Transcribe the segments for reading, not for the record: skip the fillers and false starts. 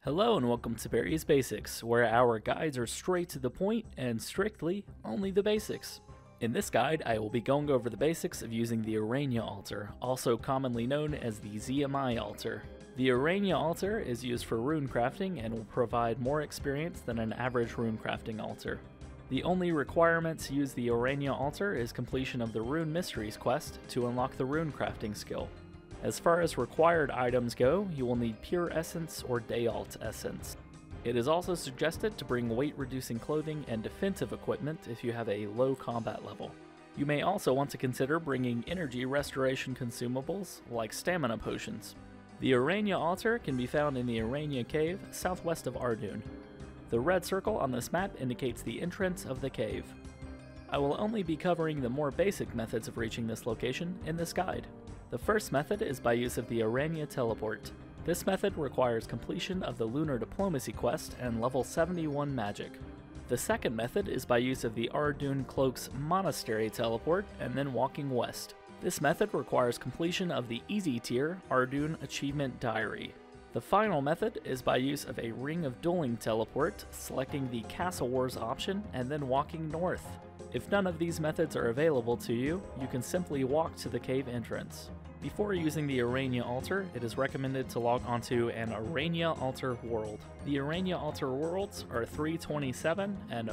Hello and welcome to Barry's Basics, where our guides are straight to the point and strictly only the basics. In this guide, I will be going over the basics of using the Ourania Altar, also commonly known as the ZMI Altar. The Ourania Altar is used for rune crafting and will provide more experience than an average rune crafting altar. The only requirement to use the Ourania Altar is completion of the Rune Mysteries quest to unlock the rune crafting skill. As far as required items go, you will need Pure Essence or Day Alt Essence. It is also suggested to bring weight-reducing clothing and defensive equipment if you have a low combat level. You may also want to consider bringing energy restoration consumables like stamina potions. The Ourania Altar can be found in the Ourania Cave, southwest of Ardun. The red circle on this map indicates the entrance of the cave. I will only be covering the more basic methods of reaching this location in this guide. The first method is by use of the Ourania Teleport. This method requires completion of the Lunar Diplomacy quest and level 71 magic. The second method is by use of the Ardun Cloak's Monastery Teleport and then walking west. This method requires completion of the easy tier Ardun Achievement Diary. The final method is by use of a Ring of Dueling Teleport, selecting the Castle Wars option and then walking north. If none of these methods are available to you, you can simply walk to the cave entrance. Before using the Ourania Altar, it is recommended to log onto an Ourania Altar world. The Ourania Altar worlds are 327 and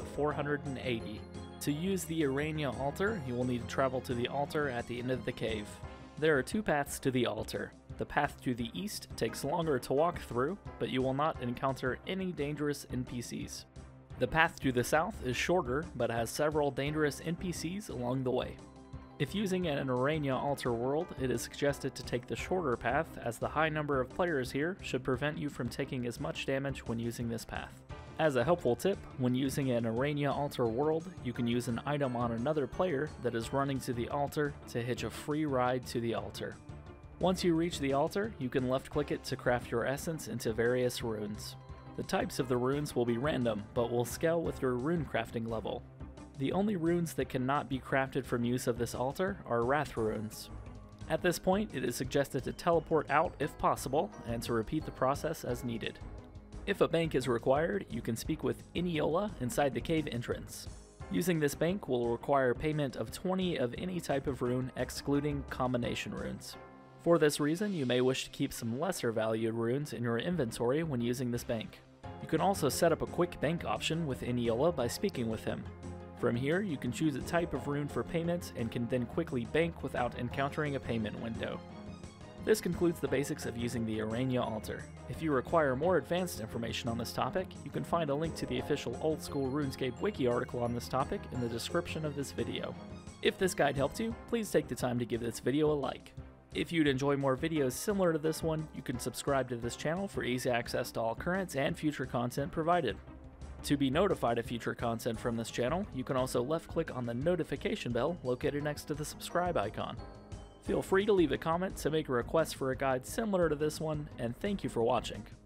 480. To use the Ourania Altar, you will need to travel to the altar at the end of the cave. There are two paths to the altar. The path to the east takes longer to walk through, but you will not encounter any dangerous NPCs. The path to the south is shorter, but has several dangerous NPCs along the way. If using an Ourania Altar world, it is suggested to take the shorter path, as the high number of players here should prevent you from taking as much damage when using this path. As a helpful tip, when using an Ourania Altar world, you can use an item on another player that is running to the altar to hitch a free ride to the altar. Once you reach the altar, you can left-click it to craft your essence into various runes. The types of the runes will be random, but will scale with your rune crafting level. The only runes that cannot be crafted from use of this altar are Wrath runes. At this point, it is suggested to teleport out if possible, and to repeat the process as needed. If a bank is required, you can speak with Iniola inside the cave entrance. Using this bank will require payment of 20 of any type of rune, excluding combination runes. For this reason, you may wish to keep some lesser valued runes in your inventory when using this bank. You can also set up a quick bank option with Iniola by speaking with him. From here, you can choose a type of rune for payment and can then quickly bank without encountering a payment window. This concludes the basics of using the Ourania Altar. If you require more advanced information on this topic, you can find a link to the official Old School RuneScape Wiki article on this topic in the description of this video. If this guide helped you, please take the time to give this video a like. If you'd enjoy more videos similar to this one, you can subscribe to this channel for easy access to all current and future content provided. To be notified of future content from this channel, you can also left-click on the notification bell located next to the subscribe icon. Feel free to leave a comment to make a request for a guide similar to this one, and thank you for watching.